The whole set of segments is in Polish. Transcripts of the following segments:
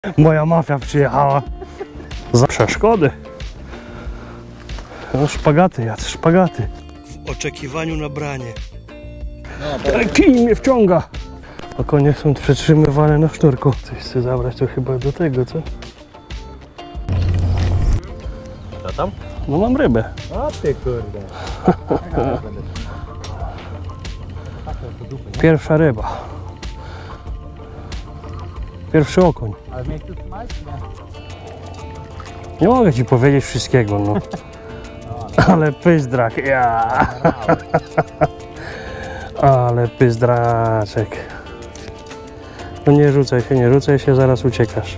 Moja mafia przyjechała. Za przeszkody. No, szpagaty, jacy szpagaty. W oczekiwaniu na branie. Kij mnie wciąga. A konie są przetrzymywane na sznurku. Coś chcę zabrać to chyba do tego, co? Co tam? No mam rybę. O ty kurde. Pierwsza ryba. Pierwszy okoń. Ale mnie tu trzymać? Nie mogę ci powiedzieć wszystkiego, no. Ale pyzdrak, ja. Ale pyzdraczek. No nie rzucaj się, zaraz uciekasz.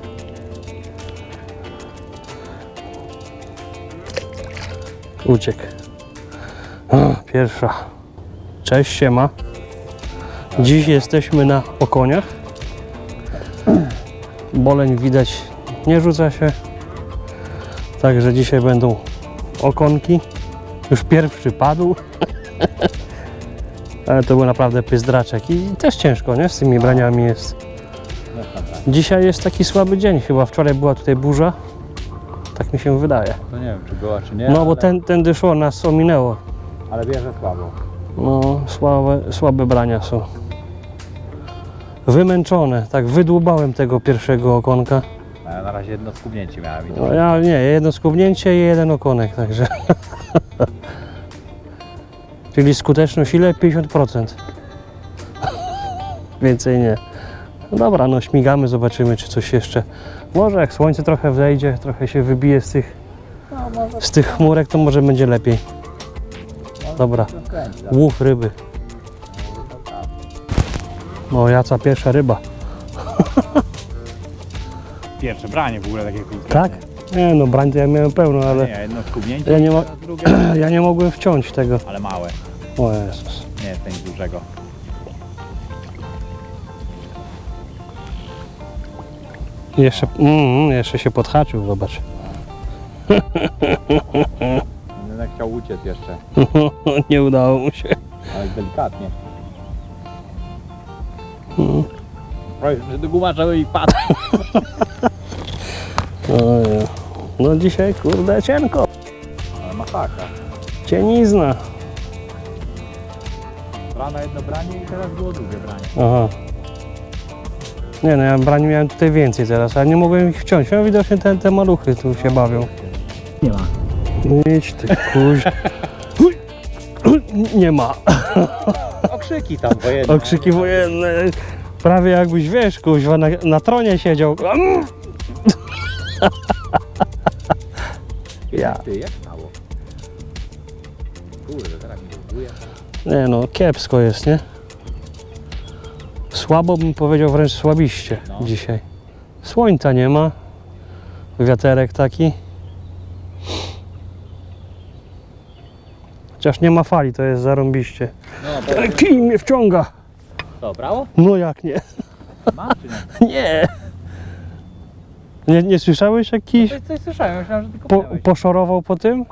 Uciekł. O, pierwsza. Cześć, siema. Dziś jesteśmy na okoniach. Boleń widać nie rzuca się. Także dzisiaj będą okonki. Już pierwszy padł. Ale to był naprawdę pyzdraczek i też ciężko, nie? Z tymi braniami jest. Dzisiaj jest taki słaby dzień, chyba wczoraj była tutaj burza. Tak mi się wydaje. To nie wiem, czy była, czy nie. No bo tędy szło, nas ominęło. Ale bierze słabo. No, słabe brania są. Wymęczone, tak wydłubałem tego pierwszego okonka. A ja na razie jedno skubnięcie miałem. No, ja nie, jedno skubnięcie i jeden okonek, także. Czyli skuteczność ile? 50%. Więcej nie. No dobra, no śmigamy, zobaczymy, czy coś jeszcze. Może jak słońce trochę wzejdzie, trochę się wybije z tych chmurek, to może będzie lepiej. Dobra, łów ryby. No Jaca, pierwsza ryba. Pierwsze branie w ogóle takie krótkie. Tak? Nie no, brań to ja miałem pełno, ale Nie, jedno skubnięcie, drugie. ja nie mogłem wciąć tego. Ale małe. O Jezus. Nie jest nic dużego. Jeszcze się podhaczył, zobacz. Będę chciał uciec jeszcze. Nie udało mu się. Ale delikatnie. Prawie, że do gumacza i padł. Ojej. No dzisiaj kurde cienko. Ale masakra. Cienizna. Rano jedno branie i teraz było drugie branie. Aha. Nie no, ja brani miałem tutaj więcej teraz, ale nie mogłem ich wciąć. No widocznie te maluchy tu się bawią. Nie ma. Idź ty kuź. Nie ma. Okrzyki tam wojenne. Okrzyki wojenne. Prawie jakbyś, wiesz, kuźwa, na tronie siedział. Ja. Ty, jak mało? Kurde, teraz mi buduje. Nie no, kiepsko jest, nie? Słabo bym powiedział, wręcz słabiście dzisiaj. Słońca nie ma. Wiaterek taki. Chociaż nie ma fali, to jest zarąbiście. No, Kij mnie wciąga. to brało? No jak nie? Ma czy nie? Nie. Nie słyszałeś jak kij Coś słyszałem, myślałem, że tylko poszorował po tym?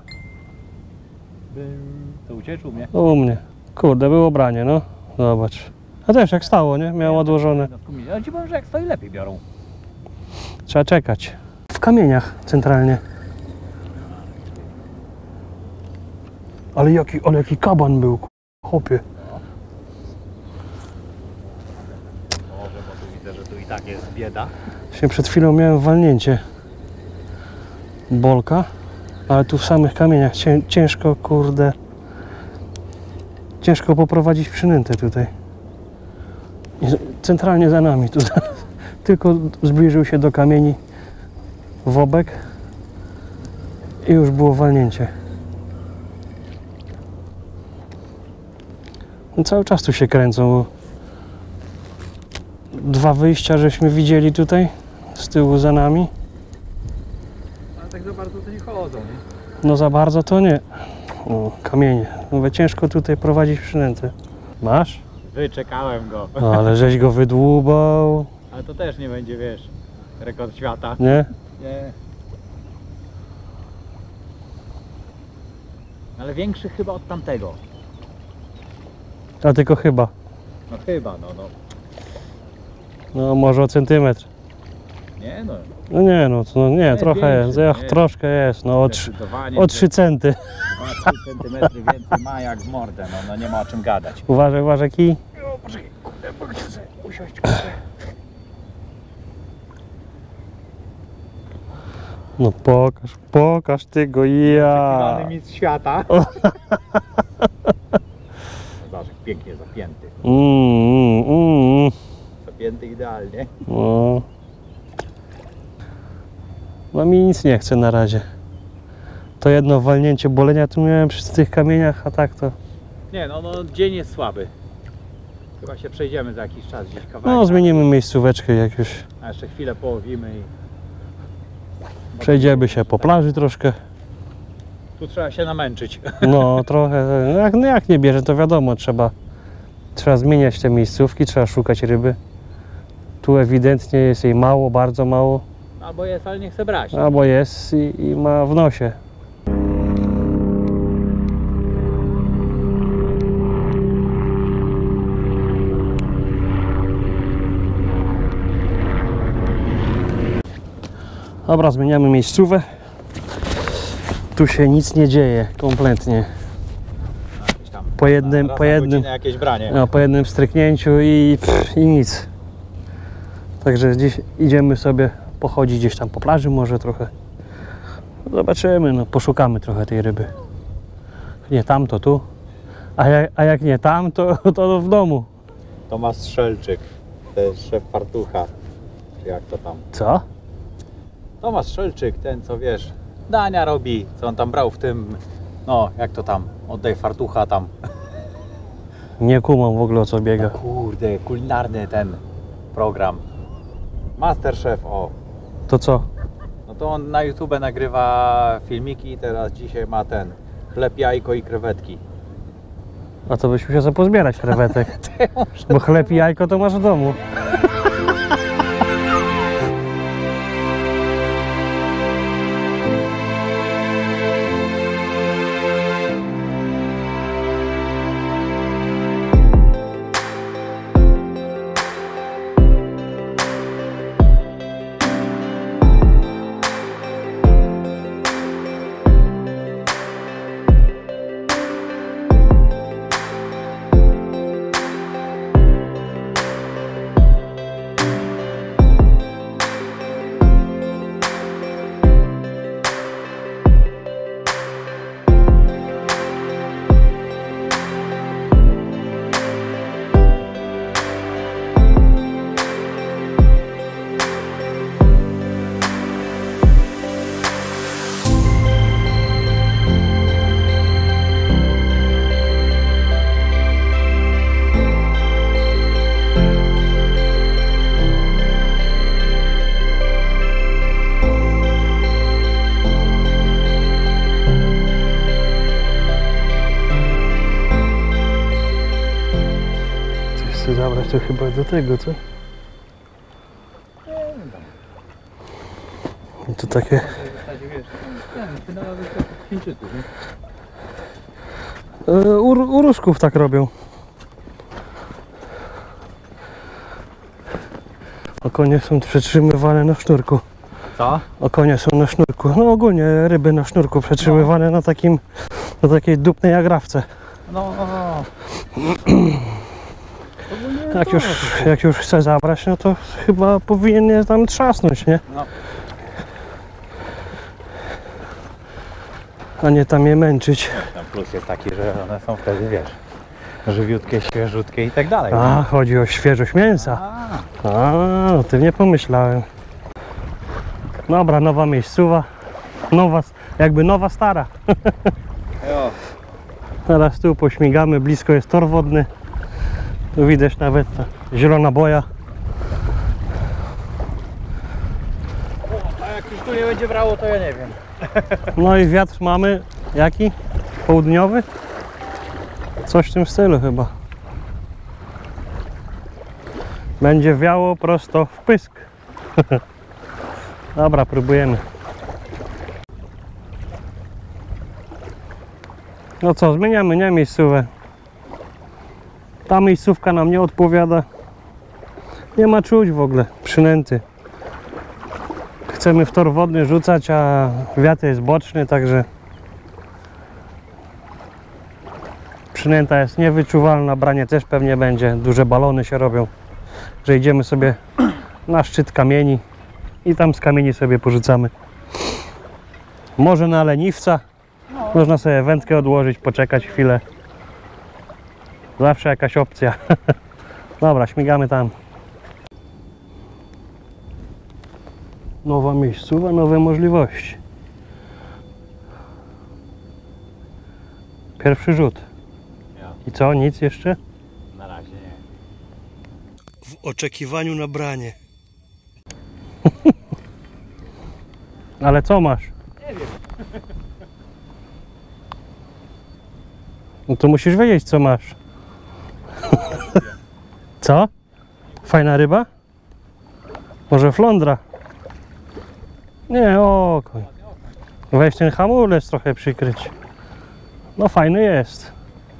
To uciekł mnie. U mnie. Kurde, było branie, no. Zobacz. A też jak stało, nie? Miał odłożone. Ale ci powiem, że jak stoi lepiej biorą. Trzeba czekać. W kamieniach centralnie. Ale jaki kaban był, chłopie. Może, bo tu widzę, że tu i tak jest bieda. Się przed chwilą miałem walnięcie bolka, ale tu w samych kamieniach ciężko, kurde, ciężko poprowadzić przynętę tutaj. I centralnie za nami, tu tylko zbliżył się do kamieni wobek i już było walnięcie. No cały czas tu się kręcą. Dwa wyjścia żeśmy widzieli tutaj, z tyłu za nami. Ale tak za bardzo to nie chodzą, nie? No za bardzo to nie. O, kamienie. Mówię, ciężko tutaj prowadzić przynętę. Masz? Wyczekałem go. No, ale żeś go wydłubał. Ale to też nie będzie, wiesz, rekord świata. Nie? Nie. Ale większy chyba od tamtego. A tylko chyba. No chyba, no. No może o centymetr. Nie no. No nie, no, to, no nie, Nie, trochę jest, większy, nie. troszkę jest, no Zdecydowanie o 3 centy. 2-3 cm więcej ma jak w mordę, no nie ma o czym gadać. Uważaj, uważaj kij. O, poczekaj, kurde, bo chcę sobie usiąść, kurde. No pokaż ty go, ja. Oczekiwany mistrz świata. Zobacz, jak pięknie zapięty. Zapięty idealnie. No. No mi nic nie chce na razie. To jedno walnięcie bolenia tu miałem przy tych kamieniach, a tak to... Nie no, dzień jest słaby. Chyba się przejdziemy za jakiś czas gdzieś kawałek. No zmienimy miejscóweczkę jak już. A jeszcze chwilę połowimy i... Przejdziemy się po plaży troszkę. Tu trzeba się namęczyć. No trochę, no jak nie bierze to wiadomo, trzeba zmieniać te miejscówki, trzeba szukać ryby. Tu ewidentnie jest jej mało, bardzo mało. Albo jest, ale nie chce brać. Albo jest i ma w nosie. Dobra, zmieniamy miejscówę. Tu się nic nie dzieje kompletnie. Jakieś tam Po jednym, raz po na jednym, godzinę jakieś branie. no, po jednym stryknięciu i nic. Także dziś idziemy sobie pochodzić gdzieś tam po plaży może trochę. Zobaczymy, no poszukamy trochę tej ryby. Nie tam, to tu. A jak nie tam, to w domu. Tomasz Strzelczyk, to jest szef Fartucha. Czy jak to tam? Co? Tomasz Strzelczyk, ten co wiesz, dania robi, co on tam brał w tym, no jak to tam, oddaj Fartucha tam. Nie kumam w ogóle o co biega. Kurde, kulinarny ten program. Masterchef, o. To co? No to on na YouTube nagrywa filmiki, teraz dzisiaj ma ten chleb, jajko i krewetki. A to byś musiał sobie pozbierać krewetek. Bo chleb i jajko to masz w domu. Chcę zabrać to chyba do tego, co? I to takie... U Rusków tak robią. Okonie są przetrzymywane na sznurku. Co? Okonie są na sznurku. No ogólnie ryby na sznurku przetrzymywane na takiej dupnej agrawce. No. Jak już chce zabrać, no to chyba powinien je tam trzasnąć, nie? No. A nie tam je męczyć. No plus jest taki, że one są wtedy, wiesz, żywiutkie, świeżutkie i tak dalej. A, chodzi o świeżość mięsa. A, o tym nie pomyślałem. Dobra, nowa miejscowa. Jakby nowa, stara. Jo. Teraz tu pośmigamy, blisko jest tor wodny. Tu widać nawet ta zielona boja. A jak już tu nie będzie brało, to ja nie wiem. No i wiatr mamy jaki? Południowy? Coś w tym stylu chyba. Będzie wiało prosto w pysk. Dobra, próbujemy. No co, zmieniamy, nie, miejscówę. Ta miejscówka nam nie odpowiada. Nie ma czuć w ogóle przynęty. Chcemy w tor wodny rzucać, a wiatr jest boczny, także przynęta jest niewyczuwalna, branie też pewnie będzie, duże balony się robią, że idziemy sobie na szczyt kamieni i tam z kamieni sobie porzucamy. Może na leniwca, można sobie wędkę odłożyć, poczekać chwilę, zawsze jakaś opcja. Dobra, śmigamy tam. Nowa miejscowa, nowe możliwości. Pierwszy rzut. I co? Nic jeszcze? Na razie nie. W oczekiwaniu na branie. Ale co masz? Nie wiem. No to musisz wiedzieć, co masz. Co? Fajna ryba? Może flądra? Nie, okoń. Weź ten hamulec trochę przykryć. No fajny jest.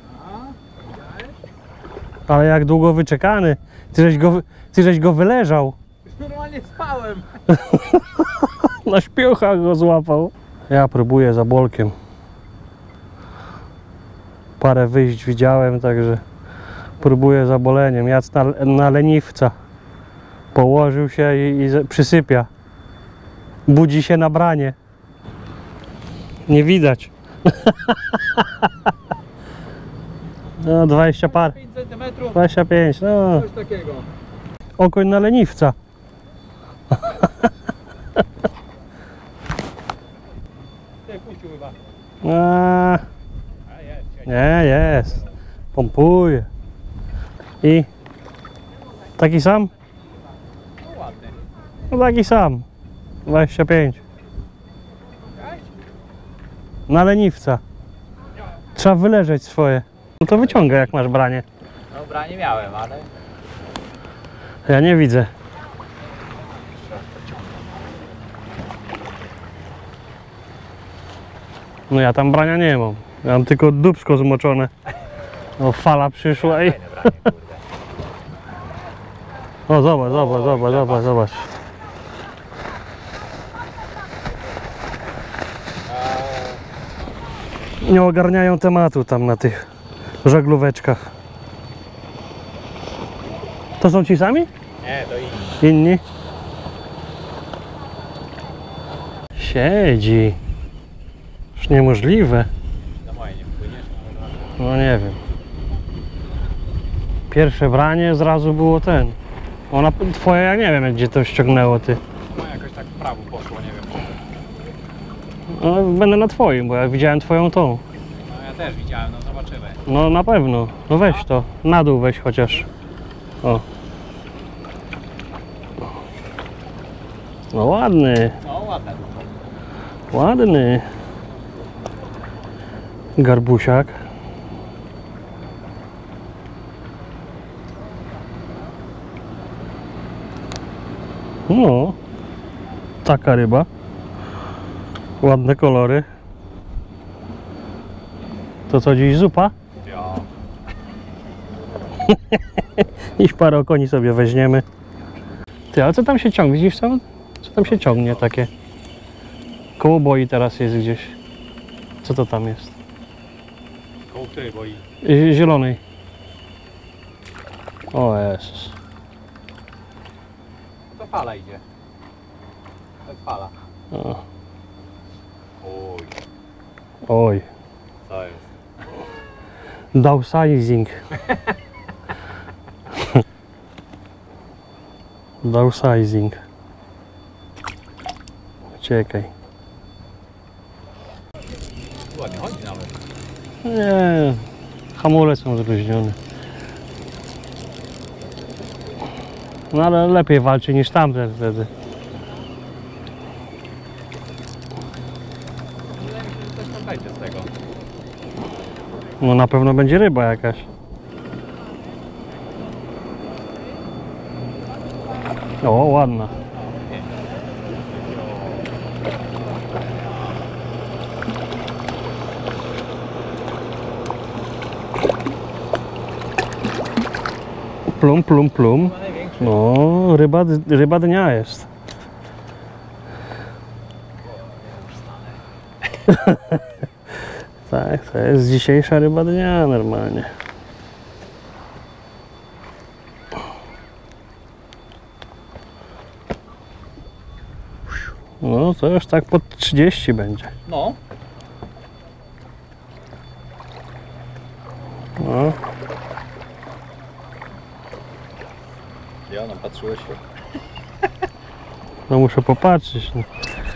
Ale jak długo wyczekany. Ty żeś go wyleżał. Normalnie spałem. Na śpiochach go złapał. Ja próbuję za bolkiem. Parę wyjść widziałem, także próbuję za boleniem. Jac na leniwca. Położył się i przysypia. Budzi się na branie. Nie widać. No 20 par. 5 cm. 25, no. Coś takiego. Okoń na leniwca. Ty puścił chyba. A, A jest. nie, jest. Pompuje. I taki sam? No ładny. No taki sam. 25. Na leniwca. Trzeba wyleżeć swoje. No to wyciągaj, jak masz branie. Dobra, nie miałem, ale... Ja nie widzę. No ja tam brania nie mam. Ja mam tylko dupsko zmoczone. No fala przyszła i... Fajne branie, kurde. O zobacz, zobacz, zobacz, zobacz, zobacz. Nie ogarniają tematu tam na tych żaglóweczkach. To są ci sami? Nie, to inni. Inni? Siedzi. Już niemożliwe. Do moje nie wpłyniesz? No nie wiem. Pierwsze branie zrazu było ten. Ona twoje, ja nie wiem gdzie to ściągnęło ty. No jakoś tak w prawo poszło, nie wiem. No, będę na twoim, bo ja widziałem twoją tą. No ja też widziałem, no zobaczymy. No na pewno. No weź to. Na dół weź chociaż. O. No ładny. No ładne. Ładny. Garbusiak. No. Taka ryba. Ładne kolory. To co dziś zupa? Ja. I parę okoni sobie weźmiemy. Ty, ale co tam się ciągnie? Widzisz co? Co tam się ciągnie takie? Koło boi teraz jest gdzieś. Co to tam jest? Koło której boi? Zielonej. O Jezus. To fala idzie. To jest fala. O. Oj, Oj. co jest? Dowsizing. Dowsizing. Czekaj. Ładnie chodzi nawet. Nie. Hamulce są zluźnione. No ale lepiej walczy niż tamten wtedy. Wydaje mi się, że coś tam będzie z tego. No na pewno będzie ryba jakaś. O, ładna. Plum, plum, plum. Chyba największy. No, ryba dnia jest. Tak, to jest dzisiejsza ryba dnia normalnie. No to już tak pod 30 będzie. No. No. Ja no, patrzyłeś się. No muszę popatrzeć. No.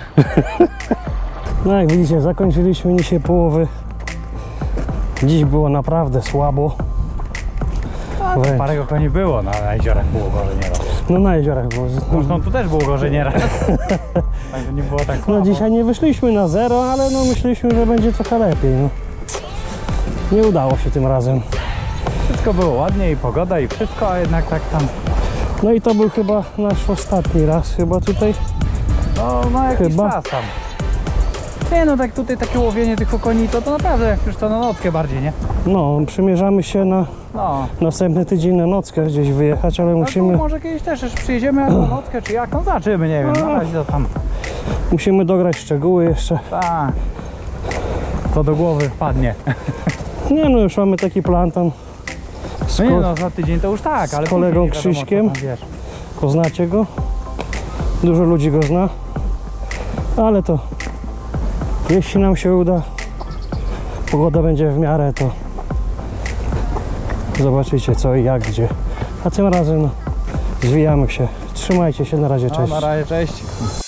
No jak widzicie, zakończyliśmy dzisiaj połowy. Dziś było naprawdę słabo. Wręcz. Parę koni było, no, na jeziorach było gorzej nieraz. No na jeziorach było. Zresztą tu też było gorzej nieraz. Także nie było tak No słabo. dzisiaj nie wyszliśmy na zero, ale no myśleliśmy, że będzie trochę lepiej. No. Nie udało się tym razem. Wszystko było ładnie i pogoda i wszystko, a jednak tak tam. No i to był chyba nasz ostatni raz chyba tutaj. No jakiś Chyba. czas tam. Nie no, tak tutaj takie łowienie tych okoni to naprawdę jak już to na nockę bardziej, nie? No, przymierzamy się na No. następny tydzień na nockę gdzieś wyjechać, ale Musimy... musimy, może kiedyś też już przyjedziemy jak na nockę, czy jak, no zobaczymy, nie wiem, na razie to tam. musimy dograć szczegóły jeszcze. Tak. Co do głowy wpadnie. Nie no, już mamy taki plan tam z, No nie no, za tydzień to już tak, ale kolegą później nie wiadomo, co Krzyśkiem. tam, wiesz. Poznacie go? Dużo ludzi go zna. Ale to jeśli nam się uda, pogoda będzie w miarę, to zobaczycie co i jak, gdzie. A tym razem no, zwijamy się. Trzymajcie się, na razie, No, cześć. na razie, cześć.